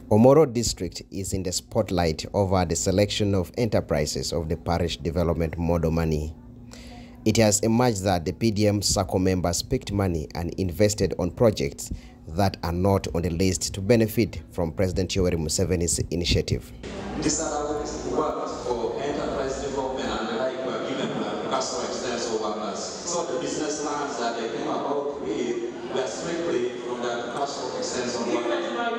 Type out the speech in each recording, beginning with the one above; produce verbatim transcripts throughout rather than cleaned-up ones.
Omoro district is in the spotlight over the selection of enterprises of the parish development model money. It has emerged that the P D M SACCO members picked money and invested on projects that are not on the list to benefit from President Yoweri Museveni's initiative. This allows work for enterprise development and the like were given to customer extension workers. So the business plans that they came about with were strictly from the customer extension workers.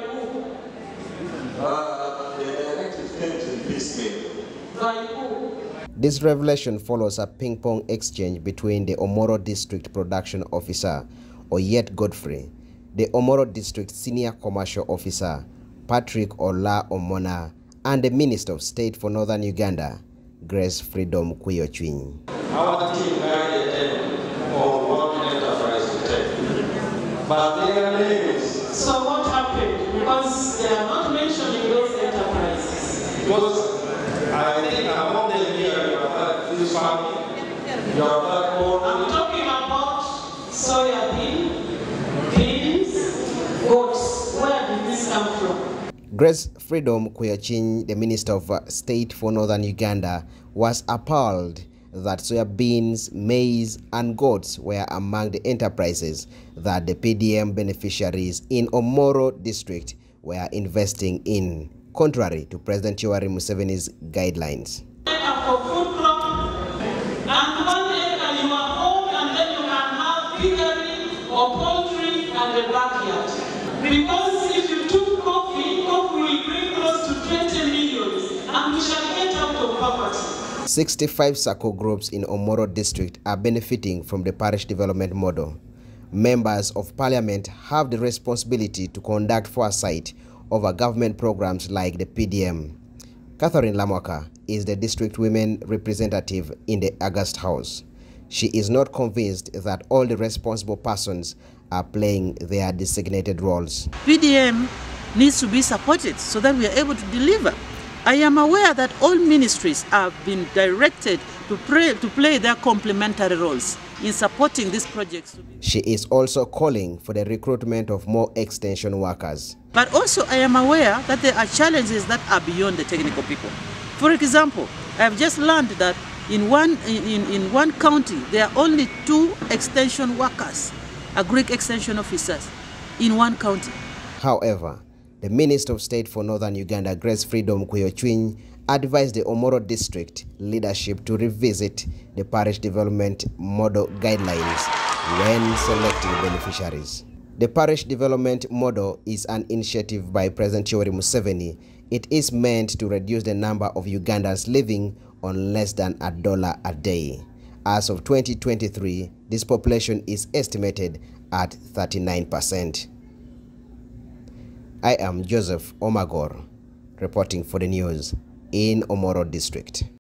Uh, the directive came to piecemeal. This revelation follows a ping-pong exchange between the Omoro District Production Officer, Oyet Godfrey, the Omoro District Senior Commercial Officer, Patrick Ola Omona, and the Minister of State for Northern Uganda, Grace Freedom Kwiyochwiny. Our team guided them on what enterprise to take, but their names. So what happened? Because they are not mentioning those enterprises. Because I think among them here, you have had this farming, you have had corn. I'm talking about soya bean, beans, goats. Where did this come from? Grace Freedom Kwiyochwiny, the Minister of State for Northern Uganda, was appalled that soya beans, maize, and goats were among the enterprises that the P D M beneficiaries in Omoro district were investing in, contrary to President Yoweri Museveni's guidelines. Because if you took coffee, coffee will bring close to twenty million, and we shall get out of poverty. sixty-five SACCO groups in Omoro district are benefiting from the parish development model. Members of Parliament have the responsibility to conduct foresight over government programs like the P D M. Catherine Lamwaka is the district women representative in the August House. She is not convinced that all the responsible persons are playing their designated roles. P D M needs to be supported so that we are able to deliver. I am aware that all ministries have been directed to, pray, to play their complementary roles in supporting these projects. She is also calling for the recruitment of more extension workers. But also I am aware that there are challenges that are beyond the technical people. For example, I have just learned that in one, in, in one county there are only two extension workers, agric extension officers, in one county. However, the Minister of State for Northern Uganda, Grace Freedom Kwiyochwiny, advised the Omoro district leadership to revisit the parish development model guidelines when selecting beneficiaries. The parish development model is an initiative by President Yoweri Museveni. It is meant to reduce the number of Ugandans living on less than a dollar a day. As of twenty twenty-three, this population is estimated at thirty-nine percent. I am Joseph Omagor, reporting for the news in Omoro district.